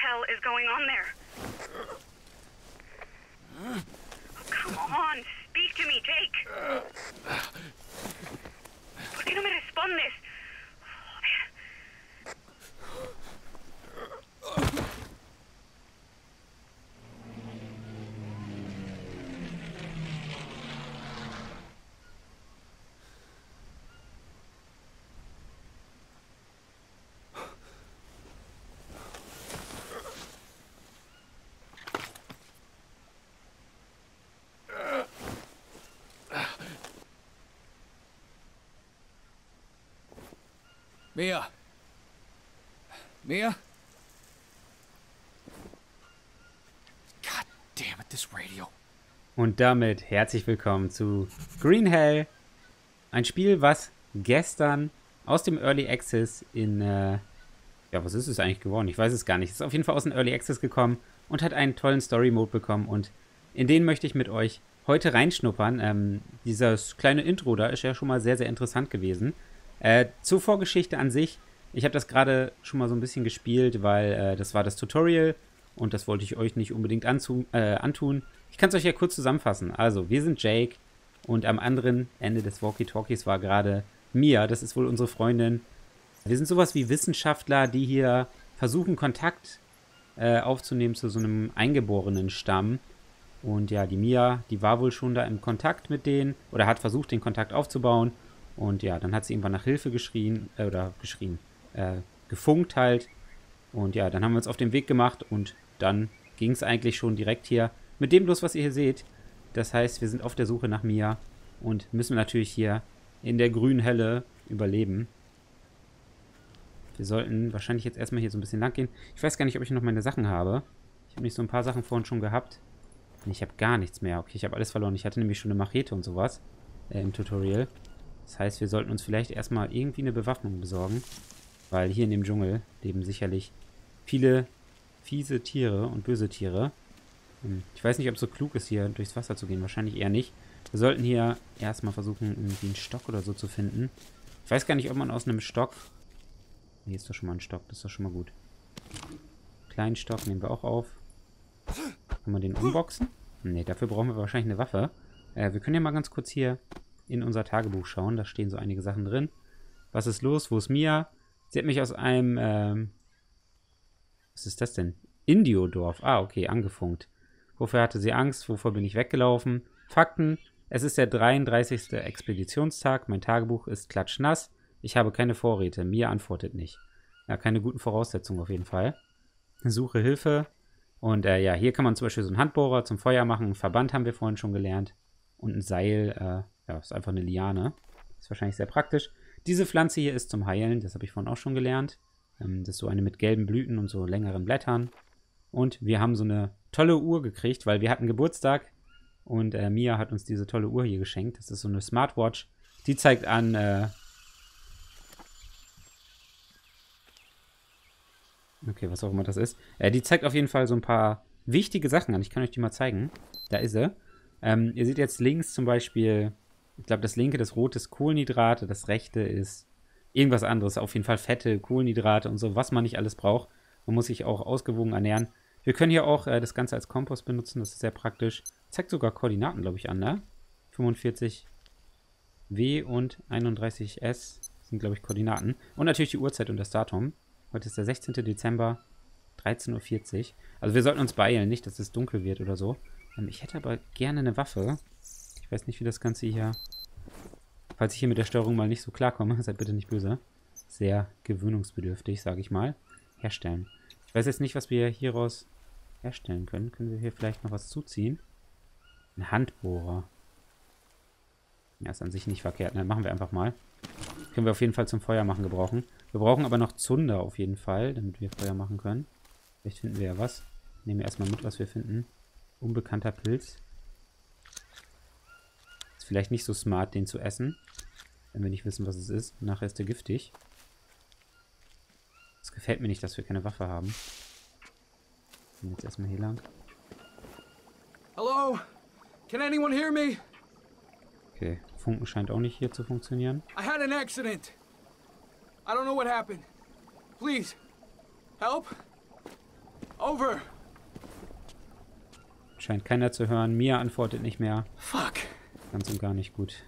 hell is going on there? Oh, come on, speak to me, Jake. ¿Por qué no me respondes? Mia? Mia? God damn it, this radio. Und damit herzlich willkommen zu Green Hell. Ein Spiel, was gestern aus dem Early Access in, ja, was ist es eigentlich geworden? Ich weiß es gar nicht. Es ist auf jeden Fall aus dem Early Access gekommen und hat einen tollen Story-Mode bekommen. Und in den möchte ich mit euch heute reinschnuppern. Dieses kleine Intro da ist ja schon mal sehr, sehr interessant gewesen. Zur Vorgeschichte an sich, ich habe das gerade schon mal so ein bisschen gespielt, weil das war das Tutorial und das wollte ich euch nicht unbedingt antun. Ich kann es euch ja kurz zusammenfassen. Also, wir sind Jake und am anderen Ende des Walkie-Talkies war gerade Mia, das ist wohl unsere Freundin. Wir sind sowas wie Wissenschaftler, die hier versuchen, Kontakt aufzunehmen zu so einem eingeborenen Stamm. Und ja, die Mia, die war wohl schon da im Kontakt mit denen oder hat versucht, den Kontakt aufzubauen. Und ja, dann hat sie irgendwann nach Hilfe gefunkt halt. Und ja, dann haben wir uns auf den Weg gemacht und dann ging es eigentlich schon direkt hier mit dem los, was ihr hier seht. Das heißt, wir sind auf der Suche nach Mia und müssen natürlich hier in der grünen Helle überleben. Wir sollten wahrscheinlich jetzt erstmal hier so ein bisschen lang gehen. Ich weiß gar nicht, ob ich noch meine Sachen habe. Ich habe nicht so ein paar Sachen vorhin schon gehabt. Ich habe gar nichts mehr. Okay, ich habe alles verloren. Ich hatte nämlich schon eine Machete und sowas im Tutorial. Das heißt, wir sollten uns vielleicht erstmal irgendwie eine Bewaffnung besorgen. Weil hier in dem Dschungel leben sicherlich viele fiese Tiere und böse Tiere. Ich weiß nicht, ob es so klug ist, hier durchs Wasser zu gehen. Wahrscheinlich eher nicht. Wir sollten hier erstmal versuchen, irgendwie einen Stock oder so zu finden. Ich weiß gar nicht, ob man aus einem Stock... Hier ist doch schon mal ein Stock. Das ist doch schon mal gut. Kleinen Stock nehmen wir auch auf. Kann man den unboxen? Ne, dafür brauchen wir wahrscheinlich eine Waffe. Wir können ja mal ganz kurz hier in unser Tagebuch schauen. Da stehen so einige Sachen drin. Was ist los? Wo ist Mia? Sie hat mich aus einem, was ist das denn? Indiodorf. Ah, okay, angefunkt. Wofür hatte sie Angst? Wovor bin ich weggelaufen? Fakten. Es ist der 33. Expeditionstag. Mein Tagebuch ist klatschnass. Ich habe keine Vorräte. Mia antwortet nicht. Ja, keine guten Voraussetzungen auf jeden Fall. Suche Hilfe. Und ja, hier kann man zum Beispiel so einen Handbohrer zum Feuer machen. Einen Verband haben wir vorhin schon gelernt. Und ein Seil, ja, ist einfach eine Liane. Ist wahrscheinlich sehr praktisch. Diese Pflanze hier ist zum Heilen. Das habe ich vorhin auch schon gelernt. Das ist so eine mit gelben Blüten und so längeren Blättern. Und wir haben so eine tolle Uhr gekriegt, weil wir hatten Geburtstag. Und Mia hat uns diese tolle Uhr hier geschenkt. Das ist so eine Smartwatch. Die zeigt an, okay, was auch immer das ist. Die zeigt auf jeden Fall so ein paar wichtige Sachen an. Ich kann euch die mal zeigen. Da ist sie. Ihr seht jetzt links zum Beispiel, ich glaube, das linke, das rote ist Kohlenhydrate, das rechte ist irgendwas anderes. Auf jeden Fall Fette, Kohlenhydrate und so, was man nicht alles braucht. Man muss sich auch ausgewogen ernähren. Wir können hier auch das Ganze als Kompost benutzen, das ist sehr praktisch. Zeigt sogar Koordinaten, glaube ich, an, ne? 45W und 31S sind, glaube ich, Koordinaten. Und natürlich die Uhrzeit und das Datum. Heute ist der 16. Dezember, 13:40 Uhr. Also wir sollten uns beeilen, nicht, dass es dunkel wird oder so. Ich hätte aber gerne eine Waffe. Ich weiß nicht, wie das Ganze hier... Falls ich hier mit der Steuerung mal nicht so klarkomme, seid bitte nicht böse. Sehr gewöhnungsbedürftig, sage ich mal. Herstellen. Ich weiß jetzt nicht, was wir hieraus herstellen können. Können wir hier vielleicht noch was zuziehen? Ein Handbohrer. Ja, ist an sich nicht verkehrt. Ne? Machen wir einfach mal. Können wir auf jeden Fall zum Feuer machen gebrauchen. Wir brauchen aber noch Zunder auf jeden Fall, damit wir Feuer machen können. Vielleicht finden wir ja was. Nehmen wir erstmal mit, was wir finden. Unbekannter Pilz. Ist vielleicht nicht so smart, den zu essen. Wenn wir nicht wissen, was es ist. Nachher ist der giftig. Es gefällt mir nicht, dass wir keine Waffe haben. Gehen jetzt erstmal hier lang. Hello? Can anyone hear me? Okay, Funken scheint auch nicht hier zu funktionieren. I had an accident. I don't know what happened. Please, help? Over. Scheint keiner zu hören. Mia antwortet nicht mehr. Fuck. Ganz und gar nicht gut.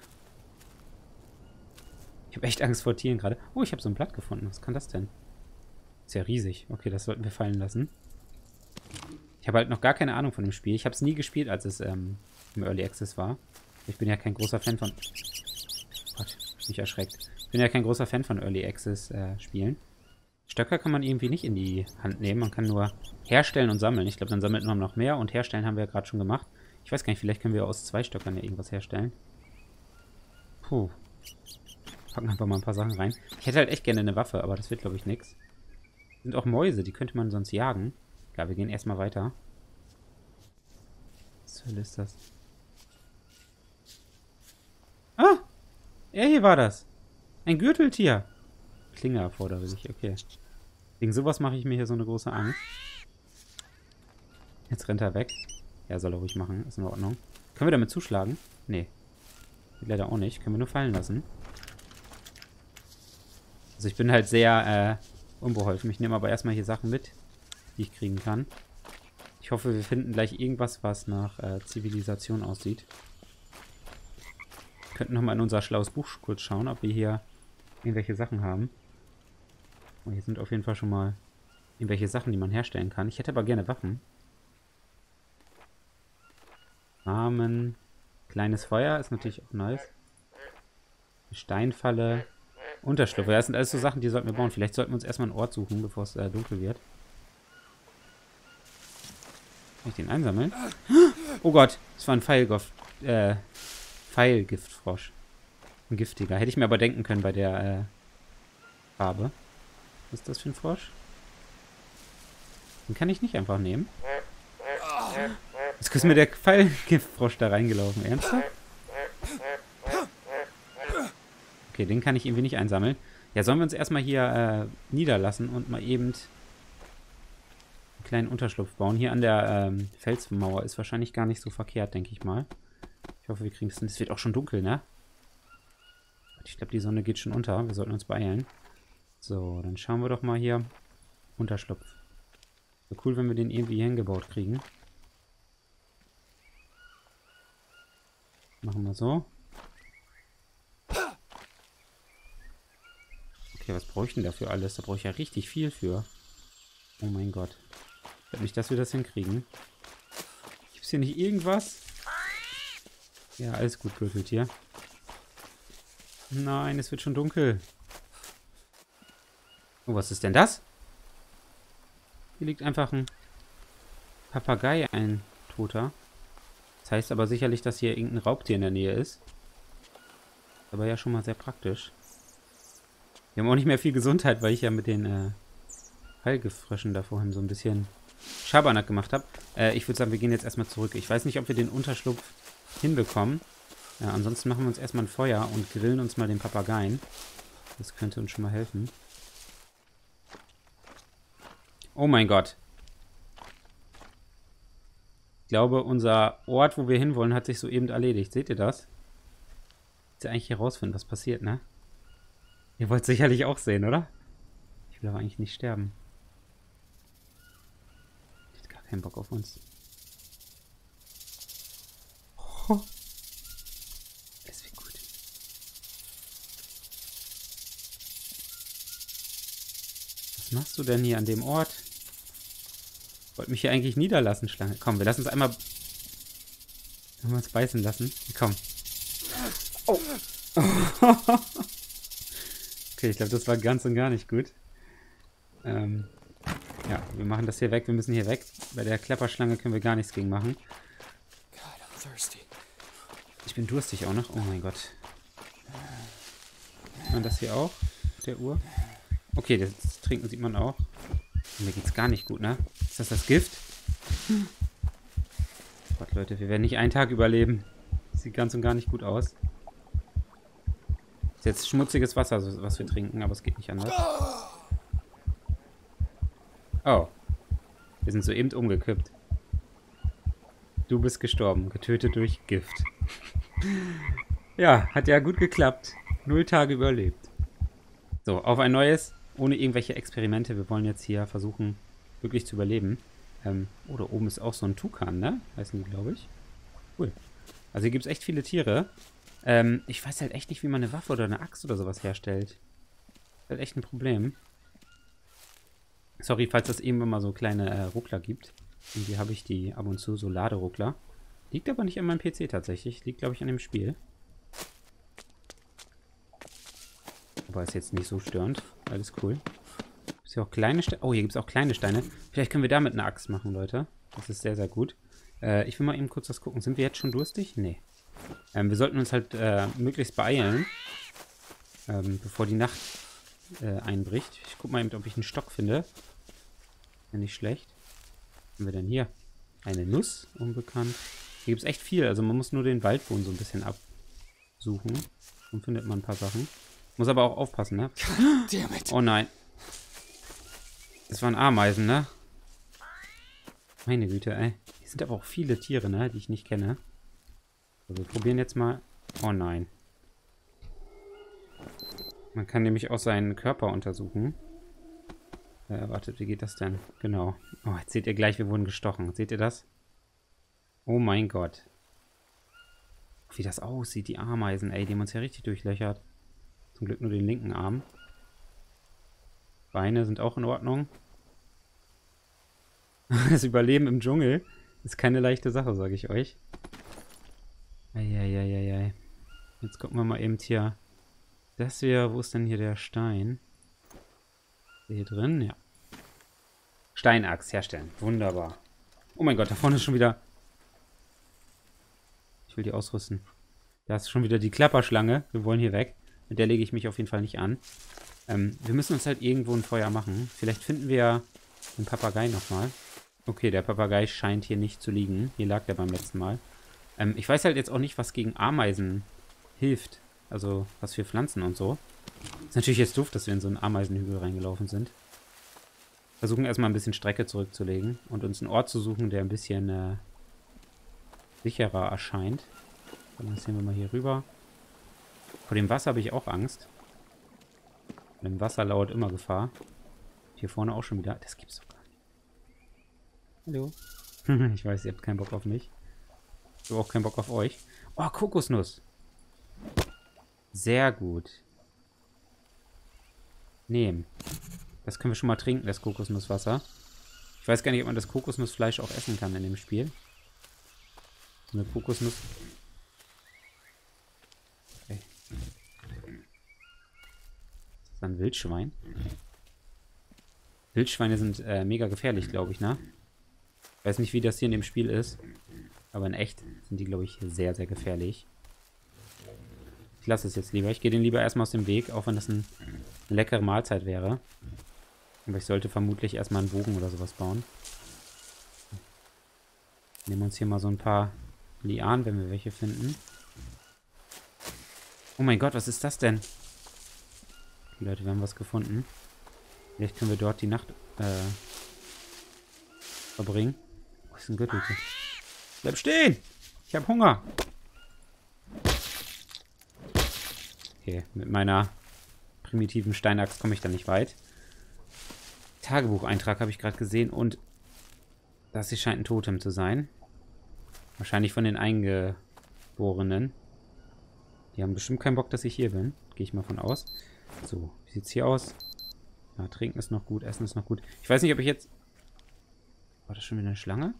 Ich habe echt Angst vor Tieren gerade. Oh, ich habe so ein Blatt gefunden. Was kann das denn? Ist ja riesig. Okay, das sollten wir fallen lassen. Ich habe halt noch gar keine Ahnung von dem Spiel. Ich habe es nie gespielt, als es im Early Access war. Ich bin ja kein großer Fan von... Gott, mich erschreckt. Ich bin ja kein großer Fan von Early Access Spielen. Stöcker kann man irgendwie nicht in die Hand nehmen. Man kann nur herstellen und sammeln. Ich glaube, dann sammelt man noch mehr. Und herstellen haben wir ja gerade schon gemacht. Ich weiß gar nicht, vielleicht können wir aus 2 Stöckern ja irgendwas herstellen. Puh. Packen einfach mal ein paar Sachen rein. Ich hätte halt echt gerne eine Waffe, aber das wird, glaube ich, nix. Sind auch Mäuse, die könnte man sonst jagen. Ja, wir gehen erstmal weiter. Was zur Hölle ist das? Ah! Er hier war das. Ein Gürteltier. Klinge erforderlich, okay. Wegen sowas mache ich mir hier so eine große Angst. Jetzt rennt er weg. Ja, soll er ruhig machen. Ist in Ordnung. Können wir damit zuschlagen? Nee. Leider auch nicht. Können wir nur fallen lassen. Also ich bin halt sehr unbeholfen. Ich nehme aber erstmal hier Sachen mit, die ich kriegen kann. Ich hoffe, wir finden gleich irgendwas, was nach Zivilisation aussieht. Wir könnten nochmal in unser schlaues Buch kurz schauen, ob wir hier irgendwelche Sachen haben. Oh, hier sind auf jeden Fall schon mal irgendwelche Sachen, die man herstellen kann. Ich hätte aber gerne Waffen. Rahmen. Kleines Feuer ist natürlich auch nice. Eine Steinfalle. Unterschlupf. Ja, das sind alles so Sachen, die sollten wir bauen. Vielleicht sollten wir uns erstmal einen Ort suchen, bevor es dunkel wird. Kann ich den einsammeln? Oh Gott, das war ein Pfeilgiftfrosch. Ein giftiger. Hätte ich mir aber denken können bei der Farbe. Was ist das für ein Frosch? Den kann ich nicht einfach nehmen. Jetzt ist mir der Pfeilgiftfrosch da reingelaufen. Ernsthaft? Okay, den kann ich irgendwie nicht einsammeln. Ja, sollen wir uns erstmal hier niederlassen und mal eben einen kleinen Unterschlupf bauen. Hier an der Felsmauer ist wahrscheinlich gar nicht so verkehrt, denke ich mal. Ich hoffe, wir kriegen es hin. Es wird auch schon dunkel, ne? Ich glaube, die Sonne geht schon unter. Wir sollten uns beeilen. So, dann schauen wir doch mal hier. Unterschlupf. Wäre cool, wenn wir den irgendwie hier hingebaut kriegen. Machen wir so. Okay, was brauche ich denn dafür alles? Da brauche ich ja richtig viel für. Oh mein Gott. Ich glaube nicht, dass wir das hinkriegen. Gibt es hier nicht irgendwas? Ja, alles gut, Gürteltier. Nein, es wird schon dunkel. Oh, was ist denn das? Hier liegt einfach ein Papagei, ein Toter. Das heißt aber sicherlich, dass hier irgendein Raubtier in der Nähe ist. Aber ja schon mal sehr praktisch. Wir haben auch nicht mehr viel Gesundheit, weil ich ja mit den Pfeilgiftfröschen da vorhin so ein bisschen Schabernack gemacht habe. Ich würde sagen, wir gehen jetzt erstmal zurück. Ich weiß nicht, ob wir den Unterschlupf hinbekommen. Ja, ansonsten machen wir uns erstmal ein Feuer und grillen uns mal den Papageien. Das könnte uns schon mal helfen. Oh mein Gott. Ich glaube, unser Ort, wo wir hinwollen, hat sich soeben erledigt. Seht ihr das? Jetzt ja eigentlich herausfinden, was passiert, ne? Ihr wollt sicherlich auch sehen, oder? Ich will aber eigentlich nicht sterben. Ich hab gar keinen Bock auf uns. Oh. Das wird gut. Was machst du denn hier an dem Ort? Ich wollte mich hier eigentlich niederlassen, Schlange. Komm, wir lassen uns einmal... Wollen wir uns beißen lassen? Komm. Oh. Okay, ich glaube, das war ganz und gar nicht gut. Ja, wir machen das hier weg. Wir müssen hier weg. Bei der Klapperschlange können wir gar nichts gegen machen. Ich bin durstig auch noch. Oh mein Gott. Sieht man das hier auch? Auf der Uhr? Okay, das Trinken sieht man auch. Mir geht's gar nicht gut, ne? Ist das Gift? Gott, Leute, wir werden nicht einen Tag überleben. Das sieht ganz und gar nicht gut aus. Ist jetzt schmutziges Wasser, was wir trinken, aber es geht nicht anders. Oh. Wir sind soeben umgekippt. Du bist gestorben, getötet durch Gift. Ja, hat ja gut geklappt. 0 Tage überlebt. So, auf ein neues, ohne irgendwelche Experimente. Wir wollen jetzt hier versuchen, wirklich zu überleben. Oh, da oben ist auch so ein Tukan, ne? Heißen die, glaube ich. Cool. Also hier gibt es echt viele Tiere. Ich weiß halt echt nicht, wie man eine Waffe oder eine Axt oder sowas herstellt. Das ist halt echt ein Problem. Sorry, falls das eben mal so kleine Ruckler gibt. Irgendwie habe ich die ab und zu, so Laderuckler. Liegt aber nicht an meinem PC tatsächlich. Liegt, glaube ich, an dem Spiel. Aber ist jetzt nicht so störend. Alles cool. Gibt's hier auch kleine Steine? Oh, hier gibt es auch kleine Steine. Vielleicht können wir damit eine Axt machen, Leute. Das ist sehr, sehr gut. Ich will mal eben kurz was gucken. Sind wir jetzt schon durstig? Nee. Wir sollten uns halt möglichst beeilen, bevor die Nacht einbricht. Ich guck mal eben, ob ich einen Stock finde. Ja, nicht schlecht. Was haben wir denn hier? Eine Nuss, unbekannt. Hier gibt es echt viel. Also man muss nur den Waldboden so ein bisschen absuchen. Dann findet man ein paar Sachen. Muss aber auch aufpassen, ne? Oh nein. Das waren Ameisen, ne? Meine Güte, ey. Hier sind aber auch viele Tiere, ne? Die ich nicht kenne. So, wir probieren jetzt mal... Oh nein. Man kann nämlich auch seinen Körper untersuchen. Wartet, wie geht das denn? Genau. Oh, jetzt seht ihr gleich, wir wurden gestochen. Seht ihr das? Oh mein Gott. Wie das aussieht, die Ameisen, ey. Die haben uns ja richtig durchlöchert. Zum Glück nur den linken Arm. Beine sind auch in Ordnung. Das Überleben im Dschungel ist keine leichte Sache, sage ich euch. Eieieiei. Jetzt gucken wir mal eben hier. Das hier, wo ist denn hier der Stein? Ist der hier drin? Ja. Steinachs herstellen. Wunderbar. Oh mein Gott, da vorne ist schon wieder... Ich will die ausrüsten. Da ist schon wieder die Klapperschlange. Wir wollen hier weg. Mit der lege ich mich auf jeden Fall nicht an. Wir müssen uns halt irgendwo ein Feuer machen. Vielleicht finden wir den Papagei nochmal. Okay, der Papagei scheint hier nicht zu liegen. Hier lag der beim letzten Mal. Ich weiß halt jetzt auch nicht, was gegen Ameisen hilft. Also, was für Pflanzen und so. Ist natürlich jetzt doof, dass wir in so einen Ameisenhügel reingelaufen sind. Versuchen erstmal ein bisschen Strecke zurückzulegen und uns einen Ort zu suchen, der ein bisschen sicherer erscheint. Dann sehen wir mal hier rüber. Vor dem Wasser habe ich auch Angst. Vor dem Wasser lauert immer Gefahr. Hier vorne auch schon wieder. Das gibt's doch gar nicht. Hallo. Ich weiß, ihr habt keinen Bock auf mich. Ich habe auch keinen Bock auf euch. Oh, Kokosnuss. Sehr gut. Nehmen. Das können wir schon mal trinken, das Kokosnusswasser. Ich weiß gar nicht, ob man das Kokosnussfleisch auch essen kann in dem Spiel. So eine Kokosnuss. Okay. Ist das ein Wildschwein? Wildschweine sind mega gefährlich, glaube ich, ne? Ich weiß nicht, wie das hier in dem Spiel ist. Aber in echt sind die, glaube ich, sehr, sehr gefährlich. Ich lasse es jetzt lieber. Ich gehe den lieber erstmal aus dem Weg, auch wenn das eine leckere Mahlzeit wäre. Aber ich sollte vermutlich erstmal einen Bogen oder sowas bauen. Nehmen wir uns hier mal so ein paar Lianen, wenn wir welche finden. Oh mein Gott, was ist das denn? Die Leute, wir haben was gefunden. Vielleicht können wir dort die Nacht verbringen. Wo ist ein Gürtel? Bleib stehen! Ich habe Hunger! Okay, mit meiner primitiven Steinaxt komme ich da nicht weit. Tagebucheintrag habe ich gerade gesehen und das hier scheint ein Totem zu sein. Wahrscheinlich von den Eingeborenen. Die haben bestimmt keinen Bock, dass ich hier bin. Gehe ich mal von aus. So, wie sieht's hier aus? Ja, trinken ist noch gut, essen ist noch gut. Ich weiß nicht, ob ich jetzt... War das schon wieder eine Schlange?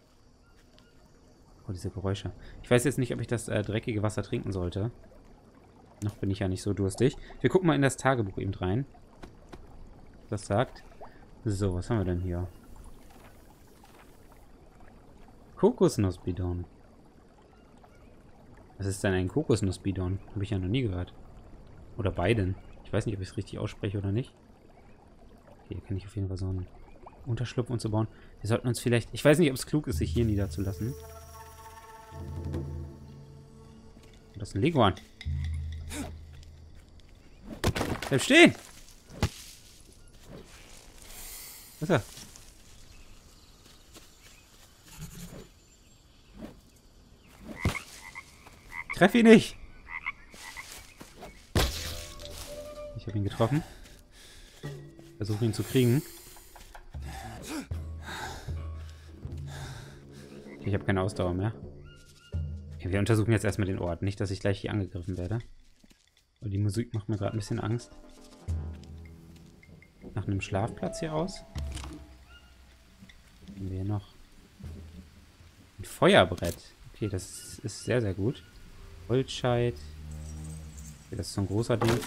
Oh, diese Geräusche. Ich weiß jetzt nicht, ob ich das dreckige Wasser trinken sollte. Noch bin ich ja nicht so durstig. Wir gucken mal in das Tagebuch eben rein. Was das sagt. So, was haben wir denn hier? Kokosnussbidon. Was ist denn ein Kokosnussbidon? Habe ich ja noch nie gehört. Oder beiden. Ich weiß nicht, ob ich es richtig ausspreche oder nicht. Hier kann ich auf jeden Fall so einen Unterschlupf und so bauen. Wir sollten uns vielleicht... Ich weiß nicht, ob es klug ist, sich hier niederzulassen. Das ist ein Leguan. Bleib stehen! Was ist er? Treff ihn nicht! Ich habe ihn getroffen. Versuche ihn zu kriegen. Ich habe keine Ausdauer mehr. Okay, wir untersuchen jetzt erstmal den Ort. Nicht, dass ich gleich hier angegriffen werde. Aber die Musik macht mir gerade ein bisschen Angst. Nach einem Schlafplatz hier aus. Haben wir hier noch ein Feuerbrett. Okay, das ist sehr, sehr gut. Holzscheit. Okay, das ist so ein großer Dings.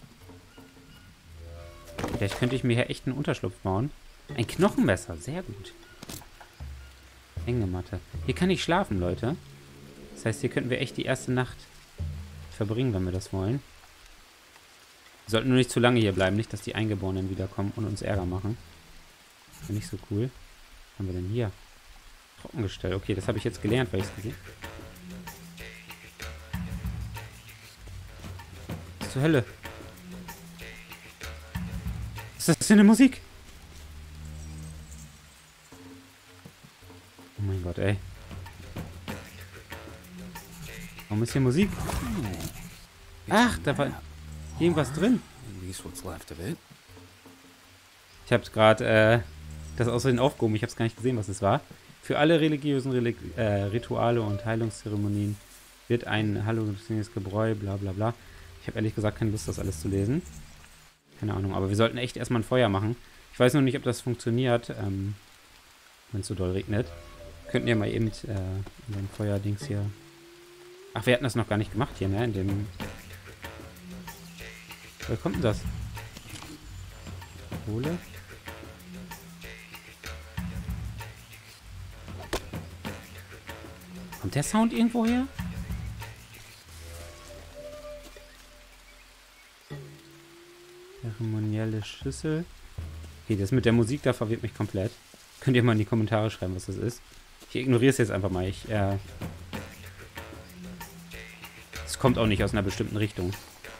Vielleicht könnte ich mir hier echt einen Unterschlupf bauen. Ein Knochenmesser, sehr gut. Hängematte. Hier kann ich schlafen, Leute. Das heißt, hier könnten wir echt die erste Nacht verbringen, wenn wir das wollen. Wir sollten nur nicht zu lange hier bleiben, nicht, dass die Eingeborenen wiederkommen und uns Ärger machen. Das wäre nicht so cool. Was haben wir denn hier? Trockengestell. Okay, das habe ich jetzt gelernt, weil ich es gesehen habe. Was zur Hölle? Was ist das für eine Musik? Oh mein Gott, ey. Warum ist hier Musik? Ach, da war irgendwas drin. Ich habe gerade das außerdem aufgehoben. Ich habe es gar nicht gesehen, was es war. Für alle religiösen Rituale und Heilungszeremonien wird ein halluziniertes Gebräu, bla bla bla. Ich habe ehrlich gesagt keine Lust, das alles zu lesen. Keine Ahnung, aber wir sollten echt erstmal ein Feuer machen. Ich weiß noch nicht, ob das funktioniert, wenn es so doll regnet. Wir könnten ja mal eben in dem Feuerdings hier... Ach, wir hatten das noch gar nicht gemacht hier, ne? In dem... Woher kommt denn das? Kohle? Kommt der Sound irgendwo her? Zeremonielle Schüssel. Okay, das mit der Musik da verwirrt mich komplett. Könnt ihr mal in die Kommentare schreiben, was das ist. Ich ignoriere es jetzt einfach mal. Es kommt auch nicht aus einer bestimmten Richtung.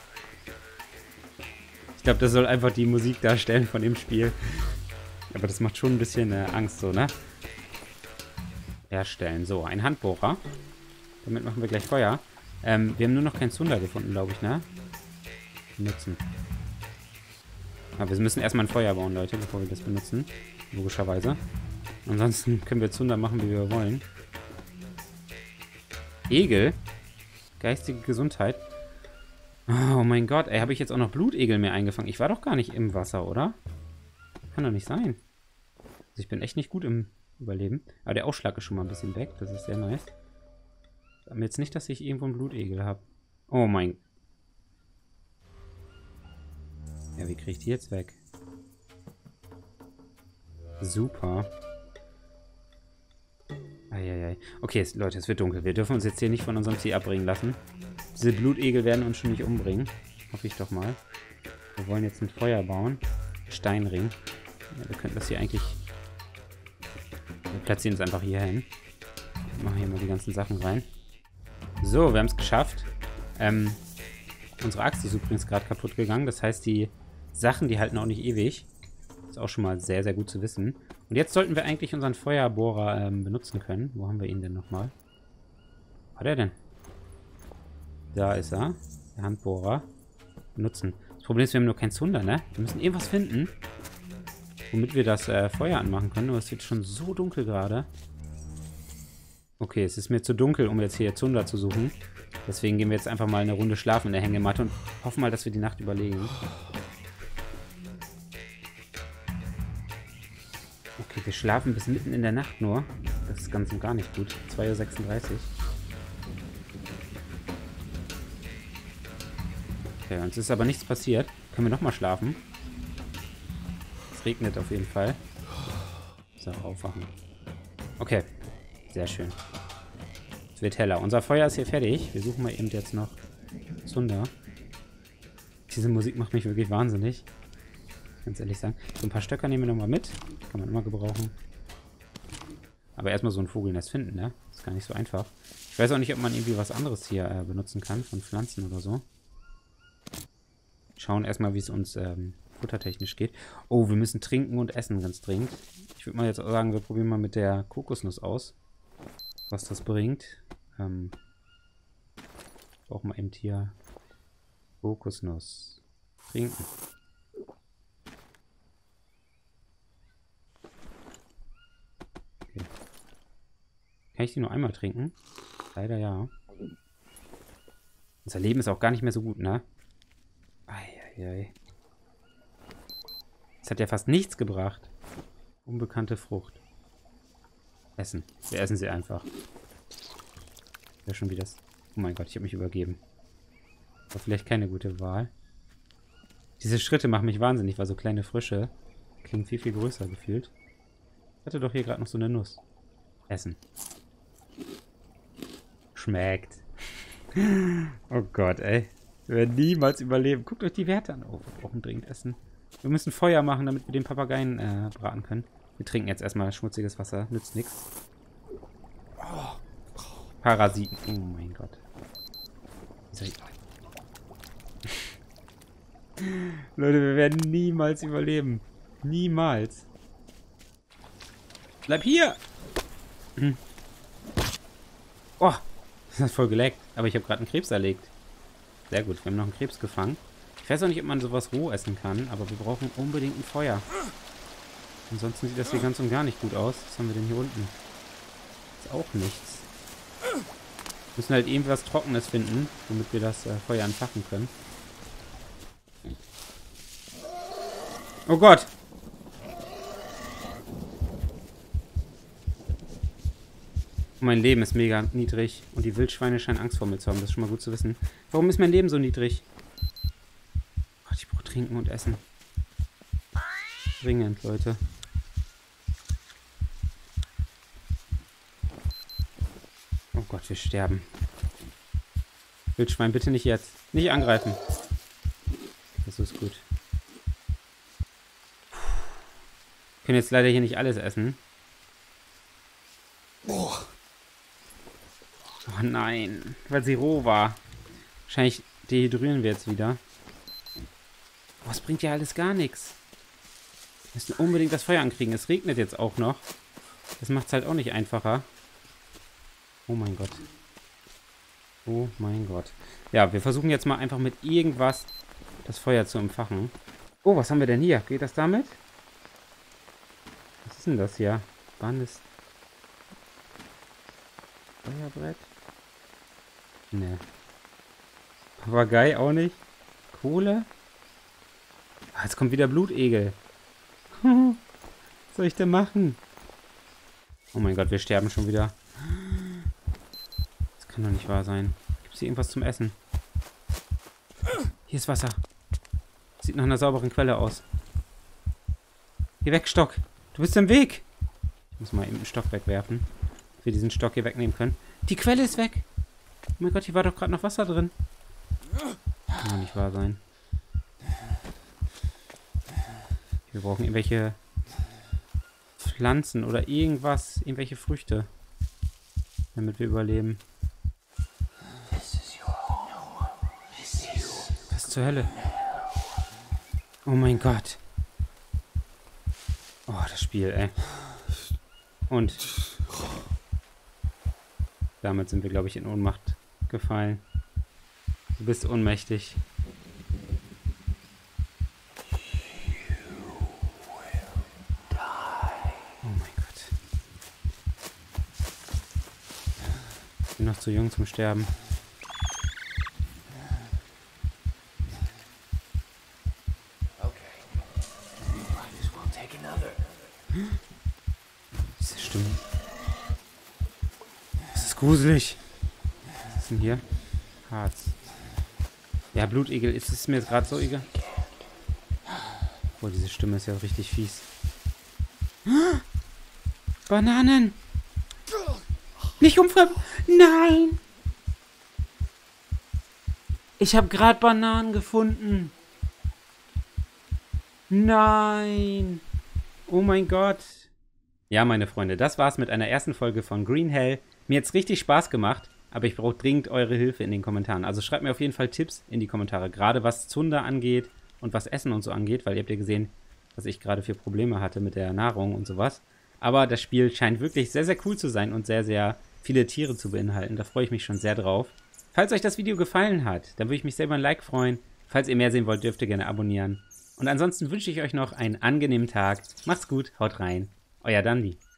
Ich glaube, das soll einfach die Musik darstellen von dem Spiel. Aber das macht schon ein bisschen Angst so, ne? Herstellen. So, ein Handbohrer. Damit machen wir gleich Feuer. Wir haben nur noch keinen Zunder gefunden, glaube ich, ne? Benutzen. Aber wir müssen erstmal ein Feuer bauen, Leute, bevor wir das benutzen. Logischerweise. Ansonsten können wir Zunder machen, wie wir wollen. Egel. Geistige Gesundheit. Oh mein Gott, ey, habe ich jetzt auch noch Blutegel mehr eingefangen? Ich war doch gar nicht im Wasser, oder? Kann doch nicht sein. Also ich bin echt nicht gut im Überleben. Aber der Ausschlag ist schon mal ein bisschen weg. Das ist sehr nice. Aber jetzt nicht, dass ich irgendwo einen Blutegel habe. Oh mein... Ja, wie kriege ich die jetzt weg? Super. Eieiei. Okay, Leute, es wird dunkel. Wir dürfen uns jetzt hier nicht von unserem Ziel abbringen lassen. Diese Blutegel werden uns schon nicht umbringen. Hoffe ich doch mal. Wir wollen jetzt ein Feuer bauen. Steinring. Ja, wir könnten das hier eigentlich... Wir platzieren es einfach hier hin. Machen hier mal die ganzen Sachen rein. So, wir haben es geschafft. Unsere Axt ist übrigens gerade kaputt gegangen. Das heißt, die Sachen, die halten auch nicht ewig. Ist auch schon mal sehr, sehr gut zu wissen. Und jetzt sollten wir eigentlich unseren Feuerbohrer benutzen können. Wo haben wir ihn denn nochmal? Wo war der denn? Da ist er. Der Handbohrer. Benutzen. Das Problem ist, wir haben nur keinen Zunder, ne? Wir müssen irgendwas finden, womit wir das Feuer anmachen können. Aber es wird schon so dunkel gerade. Okay, es ist mir zu dunkel, um jetzt hier Zunder zu suchen. Deswegen gehen wir jetzt einfach mal eine Runde schlafen in der Hängematte und hoffen mal, dass wir die Nacht überlegen. Okay, wir schlafen bis mitten in der Nacht nur. Das ist ganz und gar nicht gut. 2:36 Uhr. Okay, uns ist aber nichts passiert. Können wir nochmal schlafen? Es regnet auf jeden Fall. So, aufwachen. Okay, sehr schön. Es wird heller. Unser Feuer ist hier fertig. Wir suchen mal eben jetzt noch Zunder. Diese Musik macht mich wirklich wahnsinnig. Ganz ehrlich sagen. So ein paar Stöcker nehmen wir nochmal mit. Kann man immer gebrauchen. Aber erstmal so ein Vogelnest finden, ne? Ist gar nicht so einfach. Ich weiß auch nicht, ob man irgendwie was anderes hier benutzen kann. Von Pflanzen oder so. Schauen erstmal, wie es uns futtertechnisch geht. Oh, wir müssen trinken und essen ganz dringend. Ich würde mal jetzt sagen, wir probieren mal mit der Kokosnuss aus. Was das bringt. Brauchen wir eben hier Kokosnuss. Trinken. Okay. Kann ich die nur einmal trinken? Leider ja. Unser Leben ist auch gar nicht mehr so gut, ne? Eieiei. Das hat ja fast nichts gebracht. Unbekannte Frucht. Essen. Wir essen sie einfach. Ja, schon wieder das. Oh mein Gott, ich habe mich übergeben. War vielleicht keine gute Wahl. Diese Schritte machen mich wahnsinnig, weil so kleine Frösche klingen viel, viel größer gefühlt. Ich hatte doch hier gerade noch so eine Nuss. Essen. Schmeckt. Oh Gott, ey. Wir werden niemals überleben. Guckt euch die Werte an. Oh, wir brauchen dringend Essen. Wir müssen Feuer machen, damit wir den Papageien braten können. Wir trinken jetzt erstmal schmutziges Wasser. Nützt nichts. Parasiten. Oh mein Gott. Leute, wir werden niemals überleben. Niemals. Bleib hier! Oh, das hat voll geleckt. Aber ich habe gerade einen Krebs erlegt. Sehr gut, wir haben noch einen Krebs gefangen. Ich weiß auch nicht, ob man sowas roh essen kann, aber wir brauchen unbedingt ein Feuer. Ansonsten sieht das hier ganz und gar nicht gut aus. Was haben wir denn hier unten? Ist auch nichts. Wir müssen halt irgendwas Trockenes finden, damit wir das Feuer entfachen können. Oh Gott! Mein Leben ist mega niedrig und die Wildschweine scheinen Angst vor mir zu haben. Das ist schon mal gut zu wissen. Warum ist mein Leben so niedrig? Gott, ich brauche trinken und essen. Dringend, Leute. Oh Gott, wir sterben. Wildschwein, bitte nicht jetzt. Nicht angreifen. Das ist gut. Wir können jetzt leider hier nicht alles essen. Oh nein, weil sie roh war. Wahrscheinlich dehydrieren wir jetzt wieder. Oh, es bringt ja alles gar nichts. Wir müssen unbedingt das Feuer ankriegen. Es regnet jetzt auch noch. Das macht es halt auch nicht einfacher. Oh mein Gott. Oh mein Gott. Ja, wir versuchen jetzt mal einfach mit irgendwas das Feuer zu entfachen. Oh, was haben wir denn hier? Geht das damit? Was ist denn das hier? Bandes Feuerbrett? Ne. Papagei auch nicht. Kohle? Ah, jetzt kommt wieder Blutegel. Was soll ich denn machen? Oh mein Gott, wir sterben schon wieder. Das kann doch nicht wahr sein. Gibt es hier irgendwas zum Essen? Hier ist Wasser. Sieht nach einer sauberen Quelle aus. Geh weg, Stock. Du bist im Weg. Ich muss mal eben einen Stock wegwerfen, dass wir diesen Stock hier wegnehmen können. Die Quelle ist weg. Oh mein Gott, hier war doch gerade noch Wasser drin. Kann doch nicht wahr sein. Wir brauchen irgendwelche Pflanzen oder irgendwas, irgendwelche Früchte, damit wir überleben. Was zur Hölle? Oh mein Gott. Oh, das Spiel, ey. Und damit sind wir, glaube ich, in Ohnmacht gefallen. Du bist ohnmächtig. Oh mein Gott. Ich bin noch zu jung zum Sterben. Diese Stimme. Das ist gruselig. Was ist denn hier? Harz. Ja, Blutegel. Ist es mir jetzt gerade so egal? Oh, diese Stimme ist ja richtig fies. Bananen! Nicht umfragen! Nein! Ich habe gerade Bananen gefunden. Nein! Oh mein Gott. Ja, meine Freunde, das war's mit einer ersten Folge von Green Hell. Mir hat's richtig Spaß gemacht, aber ich brauche dringend eure Hilfe in den Kommentaren. Also schreibt mir auf jeden Fall Tipps in die Kommentare, gerade was Zunder angeht und was Essen und so angeht, weil ihr habt ja gesehen, was ich gerade für Probleme hatte mit der Nahrung und sowas. Aber das Spiel scheint wirklich sehr, sehr cool zu sein und sehr, sehr viele Tiere zu beinhalten. Da freue ich mich schon sehr drauf. Falls euch das Video gefallen hat, dann würde ich mich sehr über ein Like freuen. Falls ihr mehr sehen wollt, dürft ihr gerne abonnieren. Und ansonsten wünsche ich euch noch einen angenehmen Tag. Macht's gut, haut rein. Euer Dandi.